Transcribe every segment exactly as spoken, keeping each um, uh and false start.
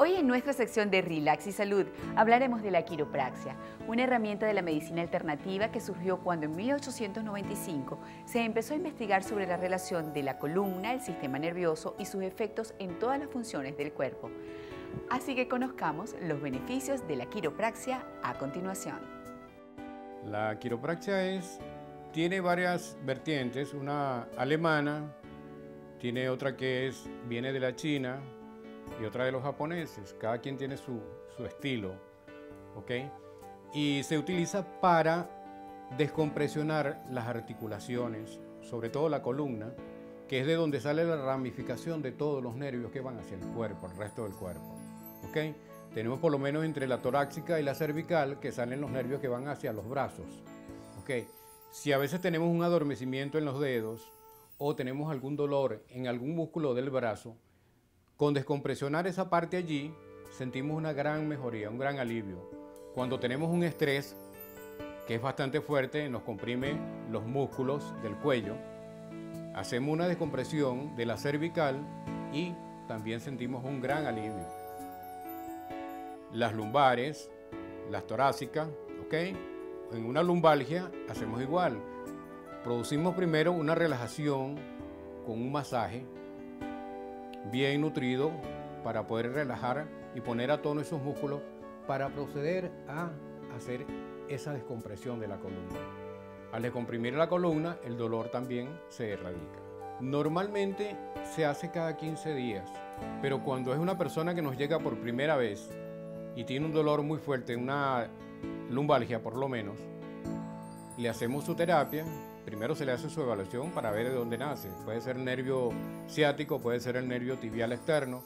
Hoy en nuestra sección de Relax y Salud hablaremos de la quiropraxia, una herramienta de la medicina alternativa que surgió cuando en mil ochocientos noventa y cinco se empezó a investigar sobre la relación de la columna, el sistema nervioso y sus efectos en todas las funciones del cuerpo. Así que conozcamos los beneficios de la quiropraxia a continuación. La quiropraxia es, tiene varias vertientes, una alemana, tiene otra que es, viene de la China, y otra de los japoneses. Cada quien tiene su, su estilo, ¿ok? Y se utiliza para descompresionar las articulaciones, sobre todo la columna, que es de donde sale la ramificación de todos los nervios que van hacia el cuerpo, el resto del cuerpo, ¿ok? Tenemos por lo menos entre la torácica y la cervical que salen los nervios que van hacia los brazos, ¿ok? Si a veces tenemos un adormecimiento en los dedos o tenemos algún dolor en algún músculo del brazo, con descompresionar esa parte allí, sentimos una gran mejoría, un gran alivio. Cuando tenemos un estrés, que es bastante fuerte, nos comprime los músculos del cuello, hacemos una descompresión de la cervical y también sentimos un gran alivio. Las lumbares, las torácicas, ¿ok? En una lumbalgia hacemos igual. Producimos primero una relajación con un masaje bien nutrido para poder relajar y poner a tono esos músculos para proceder a hacer esa descompresión de la columna. Al descomprimir la columna, el dolor también se erradica. Normalmente se hace cada quince días, pero cuando es una persona que nos llega por primera vez y tiene un dolor muy fuerte, una lumbalgia por lo menos, le hacemos su terapia. Primero se le hace su evaluación para ver de dónde nace. Puede ser nervio ciático, puede ser el nervio tibial externo.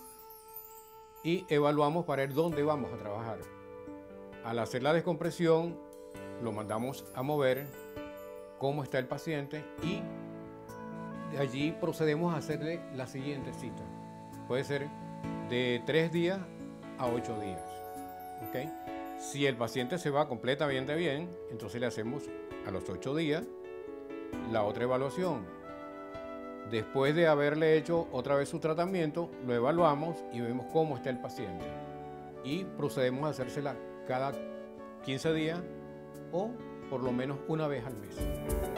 Y evaluamos para ver dónde vamos a trabajar. Al hacer la descompresión, lo mandamos a mover, cómo está el paciente y de allí procedemos a hacerle la siguiente cita. Puede ser de tres días a ocho días. ¿Okay? Si el paciente se va completamente bien, entonces le hacemos a los ocho días la otra evaluación. Después de haberle hecho otra vez su tratamiento, lo evaluamos y vemos cómo está el paciente. Y procedemos a hacérsela cada quince días o por lo menos una vez al mes.